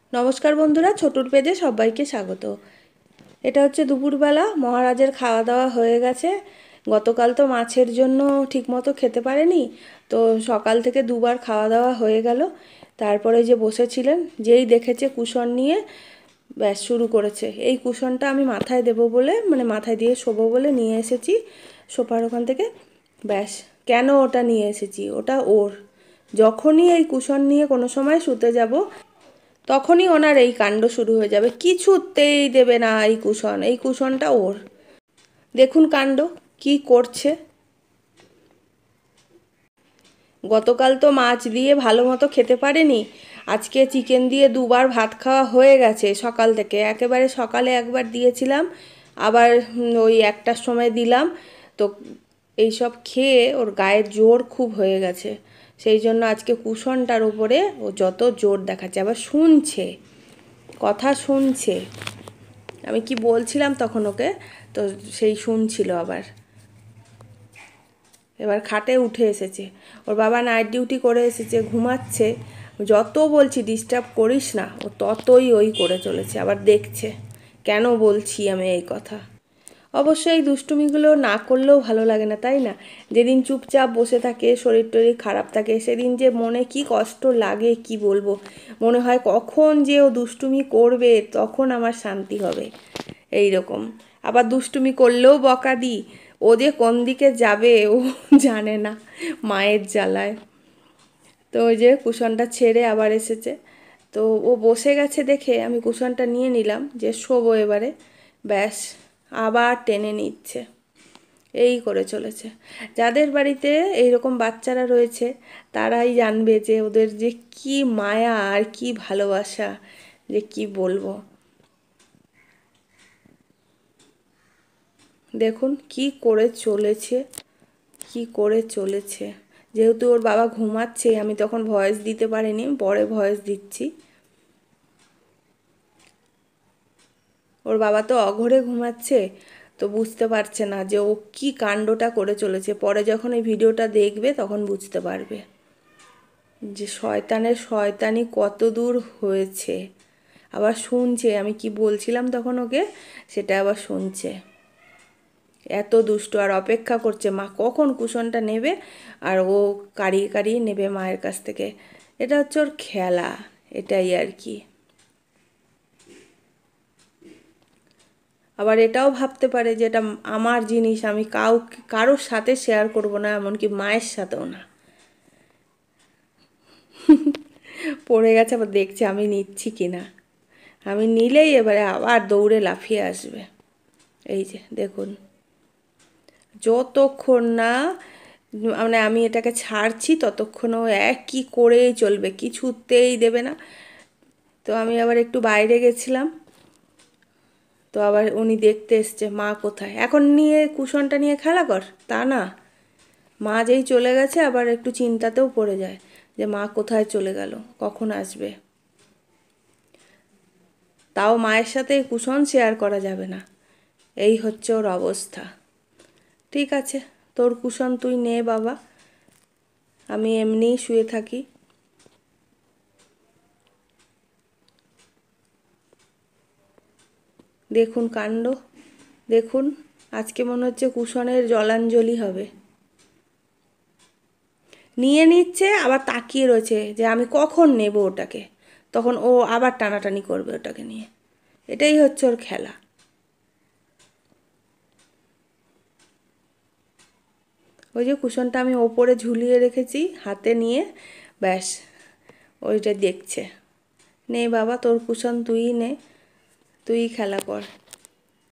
নমস্কার বন্ধুরা, ছোটুর পেজে সবাইকে স্বাগত। এটা হচ্ছে দুপুরবেলা, মহারাজের খাওয়া দাওয়া হয়ে গেছে। গতকাল তো মাছের জন্য ঠিকমতো খেতে পারেনি, তো সকাল থেকে দুবার খাওয়া দাওয়া হয়ে গেল। তারপরে যে বসেছিলেন, যেই দেখেছে কুশন নিয়ে ব্যাস শুরু করেছে। এই কুশনটা আমি মাথায় দেবো বলে, মানে মাথায় দিয়ে শোবো বলে নিয়ে এসেছি সোফার ওখান থেকে। ব্যাস, কেন ওটা নিয়ে এসেছি, ওটা ওর। যখনই এই কুশন নিয়ে কোনো সময় শুতে যাব, তখনই ওনার এই কাণ্ড শুরু হয়ে যাবে। কিছুতেই দেবে না এই কুশন, এই কুশনটা ওর। দেখুন কাণ্ড কি করছে। গতকাল তো মাছ দিয়ে ভালো মতো খেতে পারেনি, আজকে চিকেন দিয়ে দুবার ভাত খাওয়া হয়ে গেছে সকাল থেকে। একেবারে সকালে একবার দিয়েছিলাম, আবার ওই 1টার সময় দিলাম। তো এইসব খেয়ে ওর গায়ের জোর খুব হয়ে গেছে, সেই জন্য আজকে কুশনটার উপরে ও যত জোর দেখাচ্ছে। আবার শুনছে, কথা শুনছে। আমি কি বলছিলাম তখন ওকে, তো সেই শুনছিল। আবার এবার খাটে উঠে এসেছে। ওর বাবা নাইট ডিউটি করে এসেছে, ঘুমাচ্ছে। যত বলছি ডিস্টার্ব করিস না, ও ততই ওই করে চলেছে। আবার দেখছে কেন বলছি আমি এই কথা। অবশ্য এই দুষ্টুমিগুলো না করলেও ভালো লাগে না, তাই না? যেদিন চুপচাপ বসে থাকে, শরীর টরীর খারাপ থাকে, সেদিন যে মনে কি কষ্ট লাগে কি বলবো। মনে হয় কখন যে ও দুষ্টুমি করবে, তখন আমার শান্তি হবে, এই রকম। আবার দুষ্টুমি করলেও বকা দিই, ও যে কোন দিকে যাবে ও জানে না, মায়ের জ্বালায়। তো ওই যে কুশনটা ছেড়ে আবার এসেছে, তো ও বসে গেছে দেখে আমি কুশনটা নিয়ে নিলাম যে শোবো এবারে। ব্যাস, আবার টেনে নিচ্ছে, এই করে চলেছে। যাদের বাড়িতে এইরকম বাচ্চারা রয়েছে, তারাই জানবে যে ওদের যে কি মায়া আর কি ভালোবাসা, যে কি বলবো। দেখুন কি করে চলেছে, কি করে চলেছে। যেহেতু ওর বাবা ঘুমাচ্ছে, আমি তখন ভয়েস দিতে পারিনি, পরে ভয়েস দিচ্ছি। ওর বাবা তো অঘরে ঘুমাচ্ছে, তো বুঝতে পারছে না যে ও কি কাণ্ডটা করে চলেছে। পরে যখন এই ভিডিওটা দেখবে তখন বুঝতে পারবে যে শয়তানের শয়তানি কত দূর হয়েছে। আবার শুনছে আমি কি বলছিলাম তখন ওকে, সেটা আবার শুনছে। এত দুষ্ট, আর অপেক্ষা করছে মা কখন কুশনটা নেবে, আর ও কাড়িয়ে কাড়িয়ে নেবে মায়ের কাছ থেকে। এটা হচ্ছে ওর খেলা, এটাই আর কি। আবার এটাও ভাবতে পারে যে এটা আমার জিনিস, আমি কারোর সাথে শেয়ার করব না, এমনকি মায়ের সাথেও না। পড়ে গেছে, আবার দেখছে আমি নিচ্ছি কিনা। আমি নিলেই এবারে আবার দৌড়ে লাফিয়ে আসবে। এই যে দেখুন, যতক্ষণ না মানে আমি এটাকে ছাড়ছি ততক্ষণ ও একই করেই চলবে, কিছুতেই দেবে না। তো আমি আবার একটু বাইরে গেছিলাম, তো আবার উনি দেখতে এসছে মা কোথায়। এখন নিয়ে কুশনটা নিয়ে খেলা কর, তা না। মা যেই চলে গেছে আবার একটু চিন্তাতেও পড়ে যায় যে মা কোথায় চলে গেল, কখন আসবে। তাও মায়ের সাথে কুশন শেয়ার করা যাবে না, এই হচ্ছে ওর অবস্থা। ঠিক আছে, তোর কুশন তুই নে বাবা, আমি এমনিই শুয়ে থাকি। দেখুন কাণ্ড, দেখুন। আজকে মনে হচ্ছে কুশনের জলাঞ্জলি হবে। নিয়ে নিচ্ছে, আবার তাকিয়ে রয়েছে যে আমি কখন নেব ওটাকে, তখন ও আবার টানাটানি করবে ওটাকে নিয়ে। এটাই হচ্ছে ওর খেলা। ওই যে কুশনটা আমি ওপরে ঝুলিয়ে রেখেছি হাতে নিয়ে, ব্যাস ওইটা দেখছে। নে বাবা তোর কুশন তুই নে, তুই খেলা কর।